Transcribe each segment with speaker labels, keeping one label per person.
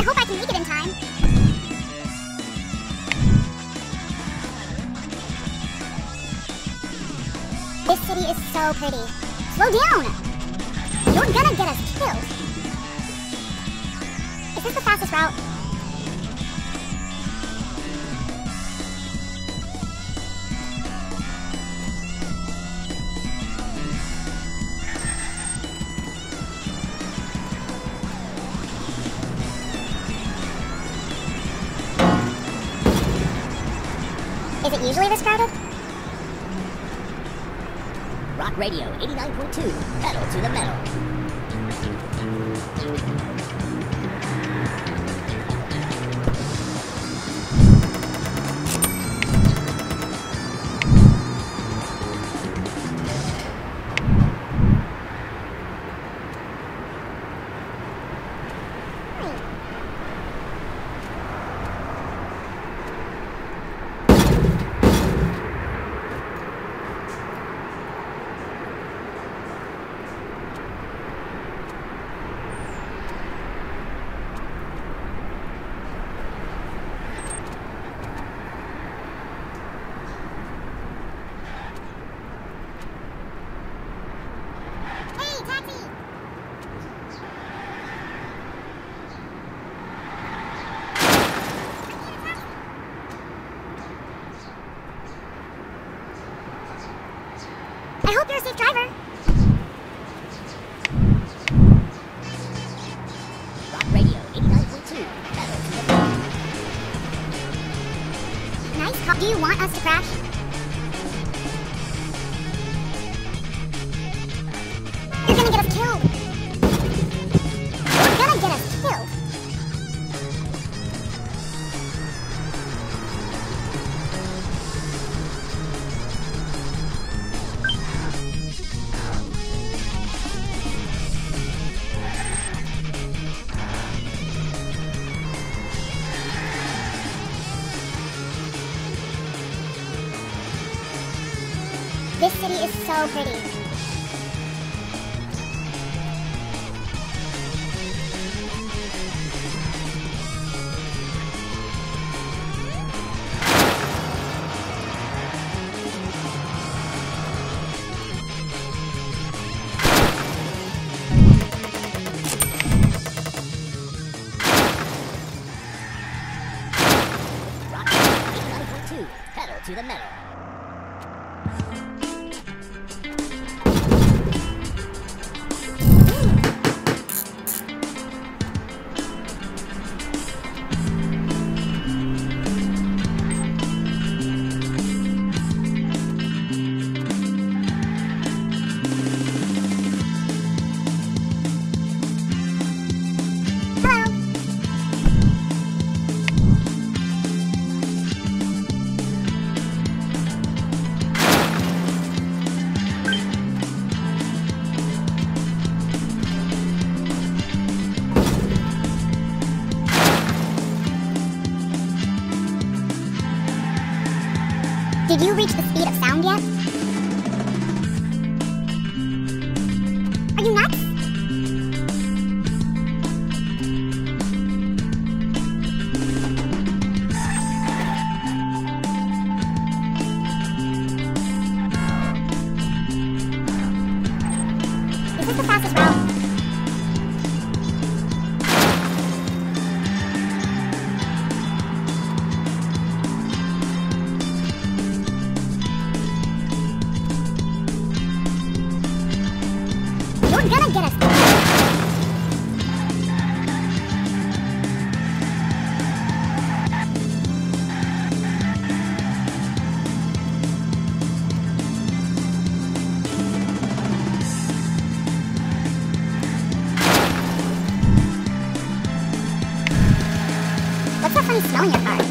Speaker 1: I hope I can make it in time. This city is so pretty. Slow down! You're gonna get us killed. Is this the fastest route? Is it usually this crowded?
Speaker 2: Rock Radio 89.2, pedal to the metal.
Speaker 1: I hope you're a safe driver.
Speaker 2: Rock Radio 89.2, pedal to the metal.
Speaker 1: Nice call. Do you want us to crash? You're gonna get us killed. You're gonna get us killed. This city is so pretty.
Speaker 2: Rock Radio 89.2, pedal to the metal.
Speaker 1: Did you reach the speed of sound yet? Are you nuts? Is this the fastest route? You're gonna get us. What's that funny smell in your car?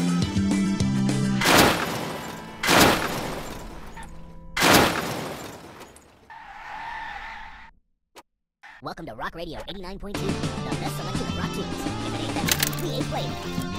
Speaker 2: Welcome to Rock Radio 89.2, the best selection of rock tunes. If it ain't that, we ain't playing it.